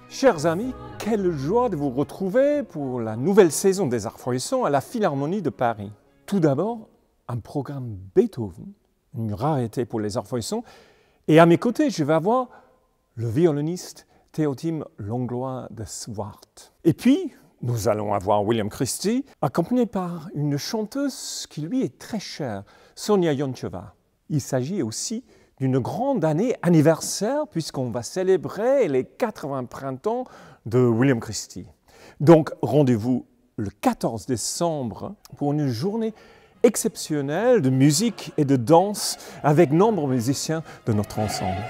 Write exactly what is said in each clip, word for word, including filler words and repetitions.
Chers amis, quelle joie de vous retrouver pour la nouvelle saison des Arts Feuillissants à la Philharmonie de Paris. Tout d'abord, un programme Beethoven, une rareté pour les Arts Feuillissants, et à mes côtés, je vais avoir le violoniste Théotime Langlois de Swart. Et puis, nous allons avoir William Christie, accompagné par une chanteuse qui lui est très chère, Sonia Yoncheva. Il s'agit aussi d'une grande année anniversaire puisqu'on va célébrer les quatre-vingts printemps de William Christie. Donc rendez-vous le quatorze décembre pour une journée exceptionnelle de musique et de danse avec nombreux musiciens de notre ensemble.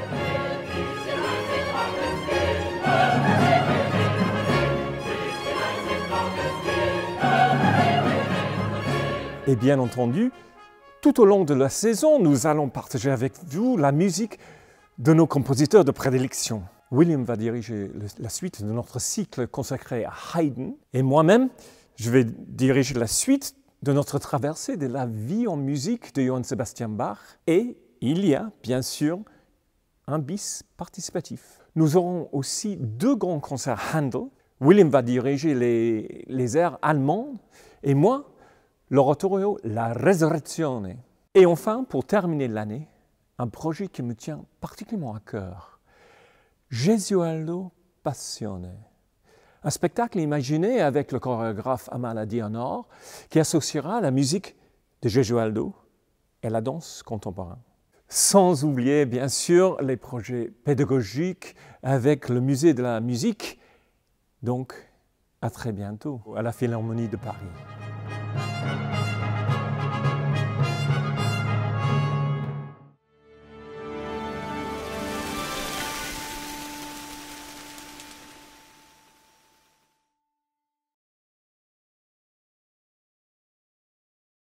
Et bien entendu, tout au long de la saison, nous allons partager avec vous la musique de nos compositeurs de prédilection. William va diriger la suite de notre cycle consacré à Haydn et moi-même, je vais diriger la suite de notre traversée de la vie en musique de Johann Sebastian Bach. Et il y a bien sûr un bis participatif. Nous aurons aussi deux grands concerts Handel. William va diriger les, les airs allemands et moi, l'oratorio La Resurrezione. Et enfin, pour terminer l'année, un projet qui me tient particulièrement à cœur. Gesualdo Passione. Un spectacle imaginé avec le chorégraphe Amal Adianor qui associera la musique de Gesualdo et la danse contemporaine. Sans oublier, bien sûr, les projets pédagogiques avec le Musée de la musique. Donc, à très bientôt à la Philharmonie de Paris.